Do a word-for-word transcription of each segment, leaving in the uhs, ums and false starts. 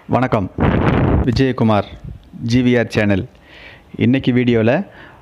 வணக்கம். Vijayakumar GVR channel. இன்றைக்கி வீடியோவில்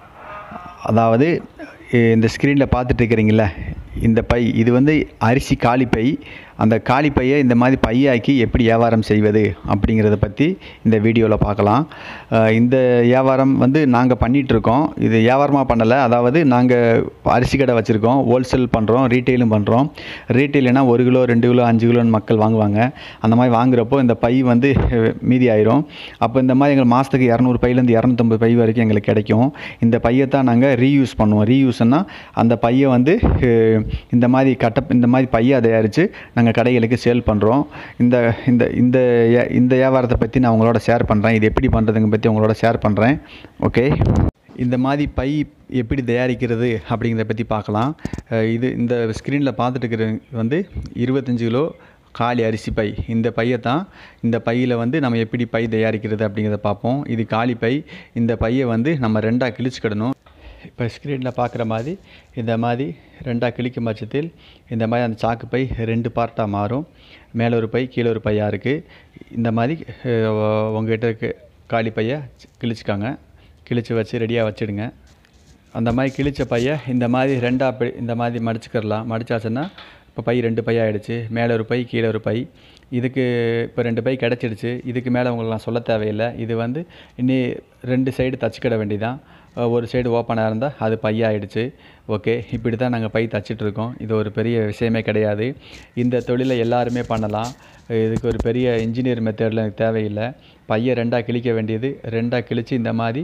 அதாவது இந்த ஸ்க்ரீனில் பார்த்துட்டு இருக்கிறீங்கள இந்த பை, இது வந்து அரிசி காலி பை. அந்த காலி பையை இந்த மாதிரி பையாக்கி எப்படி வியாபாரம் செய்வது அப்படிங்கிறத பற்றி இந்த வீடியோவில் பார்க்கலாம். இந்த வியாபாரம் வந்து நாங்கள் பண்ணிகிட்ருக்கோம். இது வியாபாரமாக பண்ணலை, அதாவது நாங்கள் அரிசி கடை வச்சுருக்கோம், ஹோல்சேல் பண்ணுறோம், ரீட்டெயிலும் பண்ணுறோம். ரீட்டெயில்னா ஒரு கிலோ ரெண்டு கிலோ அஞ்சு கிலோன்னு மக்கள் வாங்குவாங்க. அந்த மாதிரி வாங்குகிறப்போ இந்த பை வந்து மீதி ஆயிரும். அப்போ இந்த மாதிரி எங்கள் மாதத்துக்கு இரநூறு பையிலேருந்து இரநூத்தம்பது பை வரைக்கும் எங்களுக்கு கிடைக்கும். இந்த பையை தான் நாங்கள் ரீயூஸ் பண்ணுவோம். ரீயூஸ்னால் அந்த பையை வந்து இந்த மாதிரி கட்ட இந்த மாதிரி பையை தயாரித்து நாங்கள் கடைகளுக்கு சேல் பண்ணுறோம். இந்த இந்த இந்த இந்த வியாபாரத்தை பற்றி நான் உங்களோட ஷேர் பண்ணுறேன். இது எப்படி பண்ணுறதுங்க பற்றி உங்களோட ஷேர் பண்ணுறேன். ஓகே, இந்த மாதிரி பை எப்படி தயாரிக்கிறது அப்படிங்கிறத பற்றி பார்க்கலாம். இது இந்த ஸ்க்ரீனில் பார்த்துட்டு இருக்கிறது வந்து இருபத்தஞ்சி கிலோ காலி அரிசி பை. இந்த பையை தான் இந்த பையில் வந்து நம்ம எப்படி பை தயாரிக்கிறது அப்படிங்கிறத பார்ப்போம். இது காலி பை. இந்த பையை வந்து நம்ம ரெண்டாக கிழிச்சுக்கிடணும். இப்போ ஸ்க்ரீனில் பார்க்குற மாதிரி இந்த மாதிரி ரெண்டாக கிழிக்கும் பட்சத்தில் இந்த மாதிரி அந்த சாக்கு பை ரெண்டு பார்ட்டாக மாறும். மேலே ஒரு பை கீழே ஒரு பையாக இருக்குது. இந்த மாதிரி உங்கள்கிட்ட இருக்க காலி பையை கிழிச்சிக்காங்க. கிழிச்சு வச்சு ரெடியாக வச்சுடுங்க. அந்த மாதிரி கிழிச்ச பையை இந்த மாதிரி ரெண்டாக இந்த மாதிரி மடிச்சுக்கிறலாம். மடிச்சாச்சுன்னா இப்போ பை ரெண்டு பை ஆகிடுச்சு. மேலே ஒரு பை கீழே ஒரு பை. இதுக்கு இப்போ ரெண்டு பை கிடச்சிடுச்சு. இதுக்கு மேலே உங்களுக்கு நான் சொல்ல தேவையில்லை. இது வந்து இன்னி ரெண்டு சைடு தச்சுக்கிட வேண்டியதான். ஒரு சைடு ஓப்பனாக இருந்தால் அது பையாகிடுச்சு. ஓகே, இப்படி தான் நாங்கள் பை தச்சிட்ருக்கோம். இது ஒரு பெரிய விஷயமே கிடையாது. இந்த தொழிலை எல்லாருமே பண்ணலாம். இதுக்கு ஒரு பெரிய இன்ஜினியர் மெத்தடில் எனக்கு தேவையில்லை. பையை ரெண்டாக கிழிக்க வேண்டியது, ரெண்டாக கிழித்து இந்த மாதிரி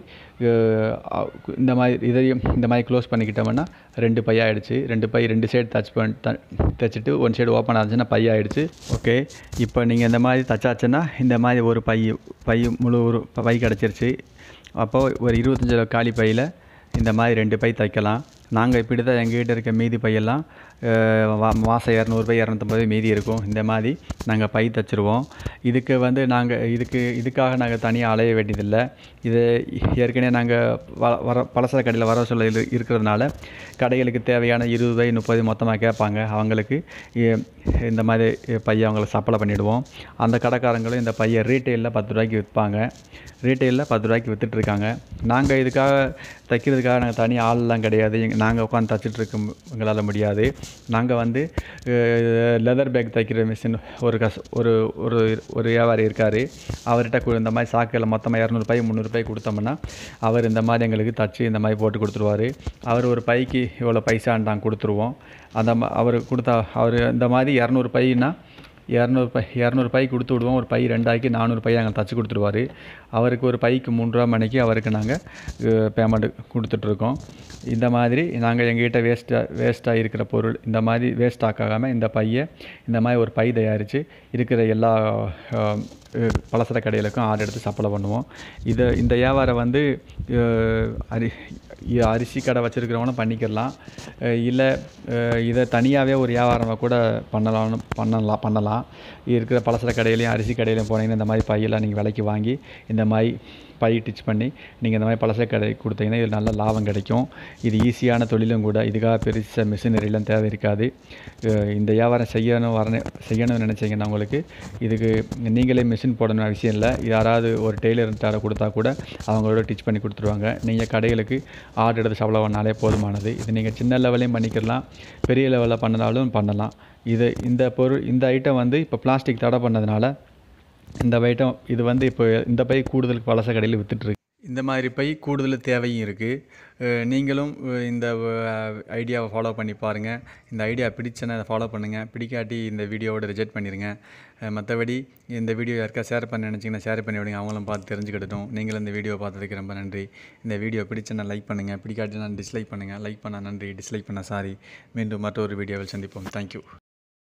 இந்த மாதிரி இதையும் இந்த மாதிரி க்ளோஸ் பண்ணிக்கிட்டோம்னா ரெண்டு பையாகிடுச்சு. ரெண்டு பை ரெண்டு சைடு தச் பண்ணி த தைச்சிட்டு ஒன் சைடு ஓப்பன் ஆச்சுன்னா பையாகிடுச்சு. ஓகே, இப்போ நீங்கள் இந்த மாதிரி தச்சாச்சுன்னா இந்த மாதிரி ஒரு பை பை முழு ஒரு பை கிடச்சிருச்சு. அப்போது ஒரு இருபத்தஞ்சி கிலோ காலி பையில் இந்த மாதிரி ரெண்டு பை தைக்கலாம். நாங்கள் இப்படி தான் எங்கள்கிட்ட இருக்க மீதி பையெல்லாம் மாதம் இரநூறு பை இரநூத்தம்பது மீதி இருக்கும். இந்த மாதிரி நாங்கள் பை தைச்சிருவோம். இதுக்கு வந்து நாங்கள் இதுக்கு இதுக்காக நாங்கள் தனியாக அலைய வேண்டியதில்லை. இது ஏற்கனவே நாங்கள் வ வர பலசர கடையில் வர சொல்ல இருக்கிறதுனால கடைகளுக்கு தேவையான இருபது பை முப்பது மொத்தமாக கேட்பாங்க. அவங்களுக்கு இந்த மாதிரி பையை அவங்களுக்கு சப்ளை பண்ணிவிடுவோம். அந்த கடைக்காரங்களும் இந்த பையை ரீட்டெயிலில் பத்து ரூபாய்க்கு விற்பாங்க. ரீட்டெயிலில் பத்து ரூபாய்க்கு விற்றுட்ருக்காங்க. நாங்கள் இதுக்காக தைக்கிறதுக்காக நாங்கள் தனி ஆள்லாம் கிடையாது. நாங்கள் உட்காந்து தைச்சிட்ருக்க எங்களால் முடியாது. நாங்கள் வந்து லெதர் பேக் தைக்கிற மிஷின் ஒரு கஸ் ஒரு ஒரு ஒரு வியாபாரி இருக்கார். அவர்கிட்ட இந்த மாதிரி சாக்கில் மொத்தமாக இரநூறு பை முந்நூறு பை கொடுத்தோம்னா அவர் இந்த மாதிரி எங்களுக்கு தச்சு இந்த மாதிரி போட்டு கொடுத்துருவார். அவர் ஒரு பைக்கு இவ்வளோ பைசான்னு நாங்கள் கொடுத்துருவோம். அந்த அவர் கொடுத்தா அவர் இந்த மாதிரி இரநூறு பைன்னா இரநூறு பை இரநூறு பை கொடுத்து விடுவோம். ஒரு பை ரெண்டாக்கி நானூறு பை நாங்கள் தச்சு கொடுத்துருவார். அவருக்கு ஒரு பைக்கு மூணு ரூபா மணிக்கு அவருக்கு நாங்கள் பேமெண்ட் கொடுத்துட்ருக்கோம். இந்த மாதிரி நாங்கள் எங்கள்கிட்ட வேஸ்ட்டாக வேஸ்ட்டாக இருக்கிற பொருள் இந்த மாதிரி வேஸ்ட் ஆக்காமல் இந்த பையை இந்த மாதிரி ஒரு பை தயாரித்து இருக்கிற எல்லா பலசர கடைகளுக்கும் ஆர்டர் எடுத்து சப்ளை பண்ணுவோம். இதை இந்த வியாபாரம் வந்து அரி அரிசி கடை வச்சுருக்கிறவங்களும் பண்ணிக்கிடலாம். இல்லை இதை தனியாகவே ஒரு வியாபாரமாக கூட பண்ணலாம்னு பண்ணலாம் பண்ணலாம் இருக்கிற பலசர கடையிலையும் அரிசி கடையிலையும் போனீங்கன்னா இந்த மாதிரி பையெல்லாம் நீங்கள் விலைக்கு வாங்கி இந்த மாதிரி பை டிச் பண்ணி நீங்கள் இந்த மாதிரி பலசர கடை கொடுத்தீங்கன்னா இது நல்ல லாபம் கிடைக்கும். இது ஈஸியான தொழிலும் கூட. இதுக்காக பெருசாக மிஷினரிலாம் தேவை இருக்காது. இந்த வியாபாரம் செய்யணும் வரணும் செய்யணும்னு நினச்சிங்கன்னா உங்களுக்கு இதுக்கு நீங்களே மிஷின் போடணும் அவசியம் இல்லை. யாராவது ஒரு டெய்லர்கிட்ட கொடுத்தா கூட அவங்களோட டிச் பண்ணி கொடுத்துருவாங்க. நீங்கள் கடைகளுக்கு ஆர்டர் எடுத்து சப்ளை பண்ணாலே போதுமானது. இது நீங்கள் சின்ன லெவலையும் பண்ணிக்கலாம், பெரிய லெவலில் பண்ணினாலும் பண்ணலாம். இது இந்த பொருள் இந்த ஐட்டம் வந்து இப்போ பிளாஸ்டிக் தடை பண்ணதுனால இந்த ஐட்டம் இது வந்து இப்போ இந்த பை கூடுதலுக்கு பலச கடையில் விற்றுட்டுருக்கு. இந்த மாதிரி பை கூடுதல் தேவையும் இருக்குது. நீங்களும் இந்த ஐடியாவை ஃபாலோ பண்ணி பாருங்கள். இந்த ஐடியா பிடிச்சனா அதை ஃபாலோ பண்ணுங்கள். பிடிக்காட்டி இந்த வீடியோவோட ரிஜெக்ட் பண்ணிடுங்க. மற்றபடி இந்த வீடியோ யாருக்கா ஷேர் பண்ண நினச்சிங்கன்னா ஷேர் பண்ணி விடுங்க. அவங்களும் பார்த்து தெரிஞ்சுக்கிட்டோம். நீங்களும் இந்த வீடியோ பார்த்ததுக்கு ரொம்ப நன்றி. இந்த வீடியோ பிடிச்சனா லைக் பண்ணுங்கள். பிடிக்காட்டினா டிஸ்லைக் பண்ணுங்கள். லைக் பண்ணால் நன்றி, டிஸ்லைக் பண்ணால் சாரி. மீண்டும் மற்றொரு வீடியோவில் சந்திப்போம். தேங்க்யூ.